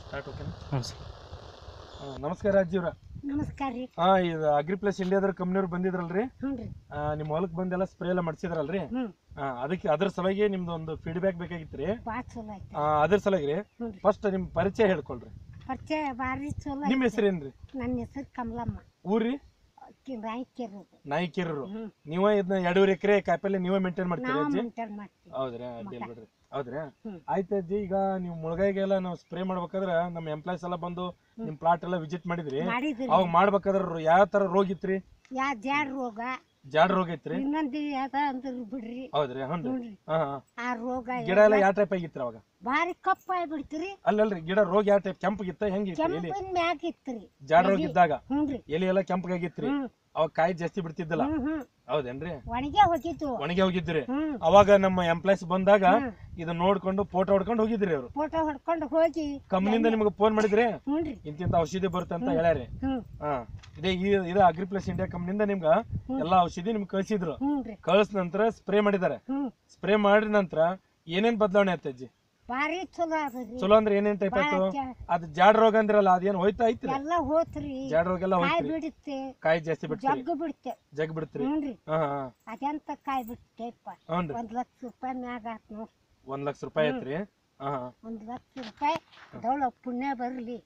Start ಓಕೆನಾ? ಹ್ಞೂ sir. ನಮಸ್ಕಾರ ಅಜ್ಜಿವ್ರ. ನಮಸ್ಕಾರ ರೀ. ಇದು ಅಗ್ರಿಪ್ಲಸ್ ಇಂಡಿಯಾದ್ರ ಕಂಪ್ನಿಯವ್ರು ಬಂದಿದ್ರಲ್ರಿ? ಹ್ಞೂ ರೀ. ನಿಮ್ಮ ಹೊಲಕ್ಕೆ ಬಂದೆಲ್ಲ ಸ್ಪ್ರೇ ಎಲ್ಲ ಮಾಡಿಸಿದ್ರಲ್ರಿ? ಅದಕ್ಕೆ ಅದ್ರ ಸಲುವಾಗಿ ನಿಮ್ದು ಒಂದು ಫೀಡ್ಬ್ಯಾಕ್ ಬೇಕಾಗಿತ್ತು ರೀ. ಭಾಳ ಚಲೋ ಐತೆ. ಅದ್ರ ಸಲುವಾಗಿ ರೀ ಫಸ್ಟ್ ನಿಮ್ಮ ಪರಿಚಯ ಹೇಳ್ಕೊಳ್ರಿ. ಪರಿಚಯ ಭಾರಿ ಚಲೋ. ನಿಮ್ಮ ಹೆಸರೇನ್ರಿ? ನನ್ನ ಹೆಸರು ಕಮಲಮ್ಮ. ಊರ್ರಿ? ನಾಯ್ಕೆರರು. ನೀವ ಇದನ್ನ 2.5 ಎಕರೆ ಕಾಯಿಪಲ್ಲೆ ನೀವೇ ಮೇಂಟೈನ್ ಮಾಡ್ತೀರಿ ಅಜ್ಜಿ? ಹೌದ್ರಿ, ಅಡ್ಡಿಲ್ಲ ಬಿಡ್ರಿ. ಹೌದ್ರಿ, ಆಯ್ತು ಅಜ್ಜಿ. ಈಗ ನೀವು ಮುಳಗಾಯಿಗೆಲ್ಲ ನಾವು ಸ್ಪ್ರೇ ಮಾಡ್ಬೇಕಾದ್ರ ನಮ್ಮ ಎಂಪ್ಲಾಯ್ಸ್ ಎಲ್ಲ ಬಂದು ನಿಮ್ ಪ್ಲಾಟ್ ಎಲ್ಲ ವಿಸಿಟ್ ಮಾಡಿದ್ರಿ. ಅವಾಗ ಮಾಡ್ಬೇಕಾದ್ರ ಯಾವ ತರ ರೋಗ ಇತ್ರಿ? ಜಾಡ್ ರೋಗ ಐತ್ರಿ. ಬಿಡ್ರಿ. ಹೌದ್ರಿ, ಹ್ಞೂ. ಆ ರೋಗ ಗಿಡ ಎಲ್ಲ ಯಾವ ಟೈಪ್ ಆಗಿತ್ರಿ ಅವಾಗ? ಭಾರಿ ಕಪ್ಪ ಆಗ್ಬಿಡ್ತೀರಿ. ಅಲ್ಲಲ್ರಿ, ಗಿಡ ರೋಗ ಯಾವ ಟೈಪ್? ಕೆಂಪಗಿತ್ತ? ಹೆಂಗಿತ್ತು? ಜಾಡ್ ರೋಗ ಇದ್ದಾಗ ಎಲಿ ಎಲ್ಲ ಕೆಂಪಗಾಗಿತ್ರಿ. ಅವಾಗ ಕಾಯಿ ಜಾಸ್ತಿ ಬಿಡ್ತಿದ್ದಲ್ಲ, ಹೌದೇನ್ರಿ? ಒಣಗಿ ಹೋಗಿದ್ರಿ. ಅವಾಗ ನಮ್ಮ ಎಂಪ್ಲಾಯ್ಸ್ ಬಂದಾಗ ಇದನ್ನ ನೋಡ್ಕೊಂಡು ಫೋಟೋ ಹೊಡ್ಕೊಂಡು ಹೋಗಿದ್ರಿ. ಅವ್ರು ಫೋಟೋ ಹೊಡ್ಕೊಂಡು ಹೋಗಿ ಕಂಪ್ನಿಯಿಂದ ನಿಮ್ಗೆ ಫೋನ್ ಮಾಡಿದ್ರಿ, ಇಂತಿಂತ ಔಷಧಿ ಬರುತ್ತೆ ಅಂತ ಹೇಳ್ಯಾರಿ. ಇದು ಅಗ್ರಿಪ್ಲಸ್ ಇಂಡಿಯಾ ಕಂಪ್ನಿಯಿಂದ ನಿಮ್ಗ ಎಲ್ಲಾ ಔಷಧಿ ನಿಮ್ಗೆ ಕಳ್ಸಿದ್ರು. ಕಳ್ಸ ನಂತರ ಸ್ಪ್ರೇ ಮಾಡಿದಾರೆ. ಸ್ಪ್ರೇ ಮಾಡಿದ ನಂತರ ಏನೇನ್ ಬದಲಾವಣೆ ಆಯ್ತು ಅಜ್ಜಿ? ಭಾರಿ ಚಲೋ ಅದ್ರಿ. ಚಲೋ ಅಂದ್ರೆ ಏನೇನ್ ಟೈಪ್ ಆಯ್ತು? ಅದ್ ಜಾಡ್ ರೋಗ ಅಂದ್ರಲ್ಲ, ಅದೇನ್ ಹೋಯ್ತಾ ಐತ್ರಿ? ಎಲ್ಲ ಹೋತ್ರಿ. ಜಾಡ್ ರೋಗ ಎಲ್ಲ ಹೋಯ್ತು. ಬಿಡುತ್ತೆ, ಕಾಯಿ ಜಾಸ್ತಿ ಬಿಡ್ತೀರಿ, ಜಗ್ ಬಿಡ್ತೀರಿ. ಅದೆಂತ ಕಾಯಿ ಬಿಡ್ತೇಪ್ಪ. 1 ಲಕ್ಷ ರೂಪಾಯಿ ಮ್ಯಾಗ ಆತ್ ನೋಡ್. 1 ಲಕ್ಷ ರೂಪಾಯಿ ಐತ್ರಿ. 1 ಲಕ್ಷ ರೂಪಾಯಿ ದೊಡ್ಡ ಪುಣ್ಯ ಬರ್ಲಿ.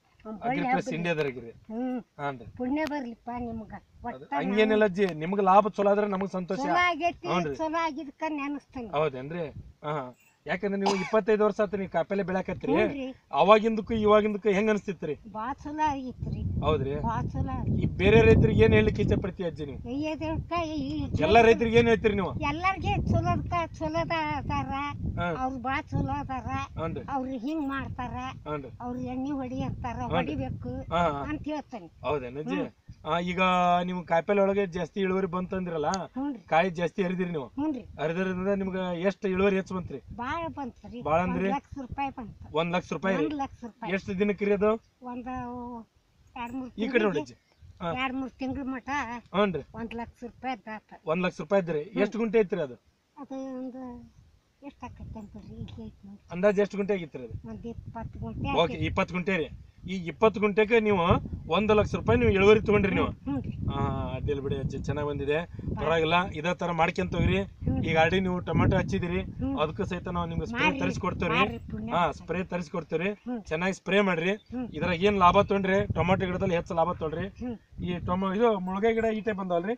ಪುಣ್ಯ ಬರ್ಲಿಪ್ಪ ನಿಮ್ಗ. ಹಂಗೇನಿಲ್ಲ ಅಜ್ಜಿ, ನಿಮ್ಗ ಲಾಭ ಚಲೋ ಆದ್ರೆ ನಮಗ್ ಸಂತೋಷ. ಚಲೋ ಆಗಿದ್ಕ ನೆನಸ್ತೇನೆ. ಹೌದೇನ್ರಿ? ಯಾಕಂದ್ರೆ ನೀವು 25 ವರ್ಷ ಆತ್ರಿ ನೀವು ಕಾಯಿಪಲ್ಲೆ ಬೆಳಕತ್ರಿ. ಅವಾಗಿಂದಕ್ಕೂ ಇವಾಗಿಂದಕ್ಕೂ ಹೆಂಗ್ ಅನಿಸ್ತಿತ್ರಿ? ಬಾಳ ಚಲೋ ಆಗಿತ್ರಿ. ಹೌದ್ರಿ. ಬಾಳ ಚಲೋ. ಈ ಬೇರೆ ರೈತರಿಗೆ ಏನ್ ಹೇಳಲಿಕ್ಕೆ ಇಚ್ಛೆ ಪಡ್ತೀವಿ ಅಜ್ಜಿ ನೀವು? ಎಲ್ಲಾ ರೈತರಿಗೆ ಏನ್ ಹೇಳ್ತೀರಿ ನೀವು? ಎಲ್ಲಾರ್ಗೆ ಚಲೋದ ಅದಾರ, ಅವ್ರು ಬಾಳ ಚಲೋ ಅದಾರ. ಅವ್ರು ಹಿಂಗ್ ಮಾಡ್ತಾರ, ಅವ್ರು ಎಣ್ಣೆ ಹೊಡಿ ಅಂತಾರ, ಹೊಡಿಬೇಕು ಅಂತ ಹೇಳ್ತಾನೆ. ಹೌದೇನಜ್ಜಿ? ಈಗ ನೀವು ಕಾಯಿಪಲ್ಲೆ ಒಳಗೆ ಜಾಸ್ತಿ ಇಳುವರಿ ಬಂತಂದ್ರಲ್ಲ, ಕಾಯಿ ಜಾಸ್ತಿ ಹರಿದಿರಿ ನೀವು. ಹರಿದ್ರಿಂದ ನಿಮ್ಗ ಎಷ್ಟು ಇಳುವರಿ ಹೆಚ್ಚು ಬಂತ್ರಿ? ಬಾಳ ಬಂತ್ರಿ. ಬಾಳ ಅಂದ್ರಿ? 1 ಲಕ್ಷ ರೂಪಾಯಿ ಬಂತು. 1 ಲಕ್ಷ ರೂಪಾಯಿ? 1 ಲಕ್ಷ ರೂಪಾಯಿ. ಎಷ್ಟು ದಿನಕ್ಕೆ ರೀ ಅದು? ಒಂದು 2-3 ಈ ಕಡೆ ನೋಡಿ 2-3 ತಿಂಗಳ ಮಟ. 1 ಲಕ್ಷ ರೂಪಾಯಿ. 1 ಲಕ್ಷ ರೂಪಾಯಿ ಇದ್ರಿ. ಎಷ್ಟು ಗುಂಟೆ ಐತ್ರಿ ಅದು? ಅದು ಒಂದು ಎಷ್ಟು ಆಕೈತೆ ಅಂತೀರಿ? ಅಂದಾಜ್ ಎಷ್ಟು ಗುಂಟೆ ಆಗಿತ್ರಿ ಅದು? ಒಂದು 20 ಗುಂಟೆ. ಓಕೆ, 20 ಗುಂಟೆ ರೀ. ಈ 20 ಗುಂಟೆಗೆ ನೀವು 1 ಲಕ್ಷ ರೂಪಾಯಿ ನೀವು ಇಳುವರಿ ತಗೊಂಡ್ರಿ ನೀವು. ಅಡ್ಡಿಲ್ಲ ಬಿಡಿ ಅಜ್ಜಿ, ಚೆನ್ನಾಗಿ ಬಂದಿದೆ, ಪರವಾಗಿಲ್ಲ. ಇದೇ ತರ ಮಾಡ್ಕೊಂತ ಹೋಗ್ರಿ. ಈಗ ಆಲ್ರೆಡಿ ನೀವು ಟೊಮೆಟೊ ಹಚ್ಚಿದಿರಿ, ಅದಕ್ಕೂ ಸಹಿತ ನಾವು ನಿಮ್ಗೆ ಸ್ಪ್ರೇ ತರಿಸ್ಕೊಡ್ತೇವ್ರಿ. ಸ್ಪ್ರೇ ತರಿಸ್ಕೊಡ್ತೇವ್ರಿ. ಚೆನ್ನಾಗಿ ಸ್ಪ್ರೇ ಮಾಡ್ರಿ. ಇದ್ರಾಗ ಏನ್ ಲಾಭ ತೊಗೊಂಡ್ರಿ? ಟೊಮೆಟೊ ಗಿಡದಲ್ಲಿ ಹೆಚ್ಚು ಲಾಭ ತೊಗೊಳ್ರಿ. ಈ ಇದು ಮುಳಗಾಯಿ ಗಿಡ ಈ ಟೈಪ್ ಬಂದವಲ್ರಿ?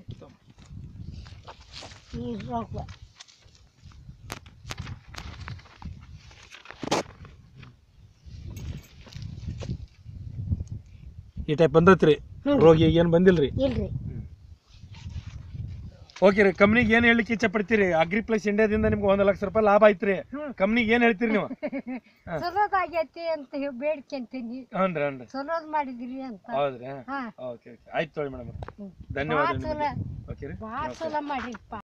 ಈ ಟೈಪ್ ಬಂದತ್ರಿ. ರೋಗಿ ಏನ್ ಬಂದಿಲ್ರಿ? ಓಕೆ ರೀ. ಕಂಪ್ನಿಗೆ ಏನ್ ಹೇಳಲಿಕ್ಕೆ ಇಚ್ಛೆ ಪಡ್ತೀರಿ? ಅಗ್ರಿಪ್ಲಸ್ ಇಂಡಿಯಾದಿಂದ ನಿಮ್ಗೆ 1 ಲಕ್ಷ ರೂಪಾಯಿ ಲಾಭ ಐತ್ರಿ. ಕಂಪ್ನಿಗೆ ಏನ್ ಹೇಳ್ತೀರಿ ನೀವು? ಚಲೋದಾಗೈತಿ ಅಂತ ಬೇಡ್ಕೊಂತೀನಿ. ಹ್ಞೂ, ಚಲೋದ್ ಮಾಡಿದ್ರಿ ಅಂತ. ಹೌದ್ರಿ? ಓಕೆ, ಆಯ್ತು ತೊಳಿ ಮೇಡಮ್, ಧನ್ಯವಾದ. ಓಕೆ ರೀ, ಭಾಳ ಚಲೋ ಮಾಡಿರಿಪ್ಪ.